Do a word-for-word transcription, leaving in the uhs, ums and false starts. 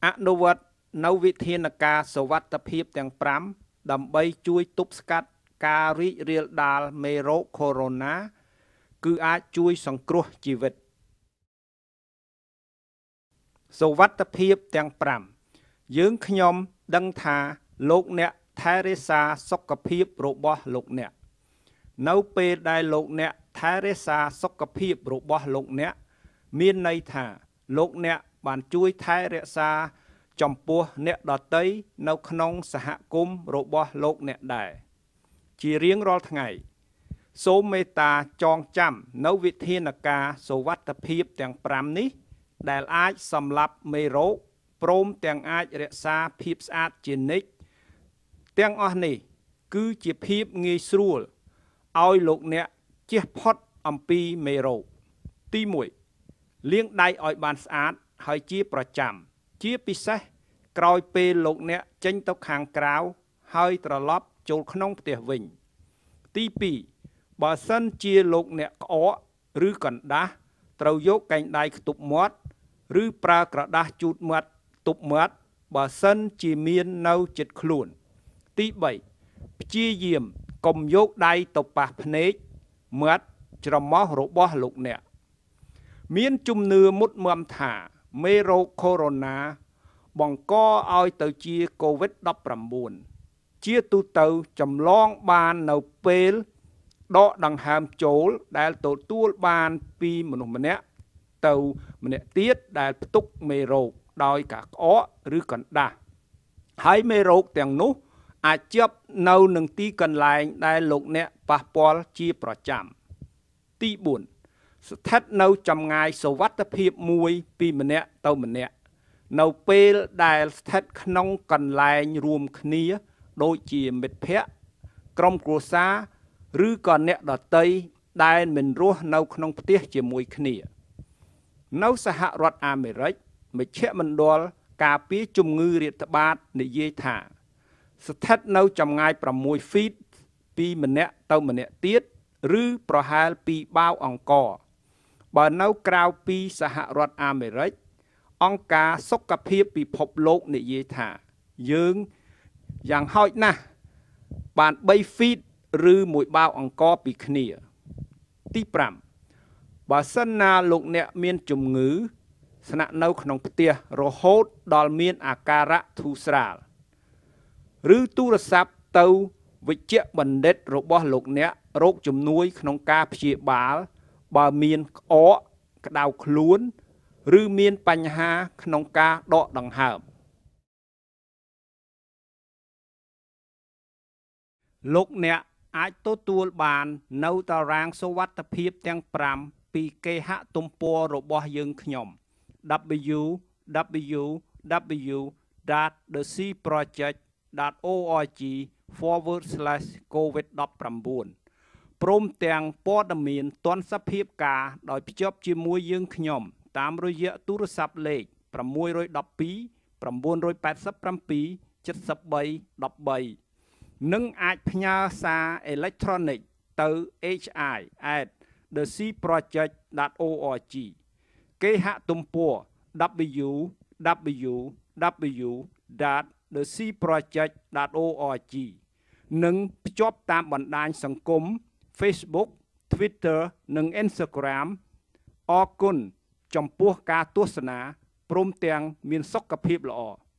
อนุวัตនៅវិធានការសុវត្ថិភាពទាំងប្រាំដើម្បីជួយទប់ស្កាត់ការរីករាលដាលមេរោគកូវីដ គឺអាចជួយសង្គ្រោះជីវិតសុវត្ថិភាពទាំងប្រាំយើងខ្ញុំដឹងថាលោកអ្នកថែរក្សាសុខភាពរបស់លោកអ្នកនៅពេលដែលលោកអ្នកថែរក្សាសុខភាពរបស់លោកអ្នកមានន័យថាលោកអ្នកបានជួយថែរក្សាចំពោះអ្នកដទៃនៅក្នុងសហគមន៍របស់លោកអ្នកដែរជារៀងរាល់ថ្ងៃសូមមេត្តាចងចាំនៅវិធានការសុវត្ថិភាពទាំងប្រាំនេះដែលអាចសម្លាប់មេរោគព្រមទាំងអាចរក្សាភាពស្អាតជានិច្ចទាំងអស់នេះគឺជាភាពងាយស្រួលឲ្យលោកអ្នកជៀសផុតអំពីមេរោគទីមួយលាងដៃឲ្យបានស្អាតហើយជាប្រចាំជាពិសេសក្រោយពេលលោកអ្នកចេញទៅខាងក្រៅហើយត្រឡប់ចូលក្នុងផ្ទះវិញទីពីរបើសិនជាលោកអ្នកក្អកឬកណ្ដាស់ត្រូវយកកែងដៃខ្ទប់មាត់ឬប្រើក្រដាសជូតមាត់ទប់មាត់បើសិនជាមាននៅជិតខ្លួនទីបីព្យាយាមកុំយកដៃទៅប៉ះភ្នែកមាត់ច្រមុះរបស់លោកអ្នកមានជំនឿមុតមមថាមេរោគកូវីដ បង្កឲ្យទៅជាកូវីដ ដប់ប្រាំបួន ជាទូទៅចម្លងបាននៅពេលដកដង្ហើមចូលដែលទទួលបានពីមនុស្សម្នាក់ទៅម្នាក់ទៀតដែលផ្ទុកមេរោគដោយការក្អកឬកណ្ដាស់ហើយមេរោគទាំងនោះអាចជាប់នៅនឹងទីកន្លែងដែលលោកអ្នកប៉ះពាល់ជាប្រចាំទីបួនស្ថិតនៅចម្ងាយសុវត្ថិភាពមួយពីម្នាក់ទៅម្នាក់នៅពេលដែលស្ថិតក្នុងកន្លែងរួមគ្នាដូចជាមិត្តភ័ក្តិក្រុមគ្រួសារឬក៏អ្នកដទៃដែលមិនរស់នៅក្នុងផ្ទះជាមួយគ្នានៅសហរដ្ឋអាមេរិកមជ្ឈមណ្ឌលការពារជំងឺរាតត្បាតនិយាយថាស្ថិតនៅចម្ងាយប្រាំមួយហ្វីតពីម្នាក់ទៅម្នាក់ទៀតឬប្រហែលពីបាវអង្ករបើនៅក្រៅពីសហរដ្ឋអាមេរិកអង្គការសុខភាពពិភពលោកនិយាយថាយើងយ៉ាងហោចណាស់បានបីហ្វីតឬមួយបាវអង្ករពីគ្នាទីប្រាំបើសិនណាលោកអ្នកមានជំងឺស្នាក់នៅក្នុងផ្ទះរហូតដល់មានអាការៈធូរស្រាលឬទូរស័ព្ទទៅវេជ្ជបណ្ឌិតរបស់លោកអ្នករកជំនួយក្នុងការព្យាបាលបើមានក្អកក្តៅខ្លួនឬមានបញ្ហាក្នុងការដកដង្ហើមលោកអ្នកអាចទទួលបាននៅតារាងសុវត្ថិភាពទាំងប្រាំពីគេហទំព័ររបស់យើងខ្ញុំ double-u double-u double-u ដត the sea project ដត org forward slash covid ដប់ប្រាំបួន ព្រមទាំងព័ត៌មានទាន់សភាពការដោយភ្ជាប់ជាមួយយើងខ្ញុំតាមរយៈទូរស័ព្ទលេខប្រាំមួយមួយពី ប្រាំបួនប្រាំប្រាំប្រាំ เจ็ดสิบสาม สิบสามនិងអាចផ្ញើសារអេឡិចត្រូនិកទៅ h i at the sea project ដត org គេហទំព័រ double-u double-u double-u ដត the sea project ដត org និងភ្ជាប់តាមបណ្ដាញសង្គម Facebook Twitter និង Instagram អរគុណចំពោះការទស្សនាព្រមទាំងមានសុខភាពល្អ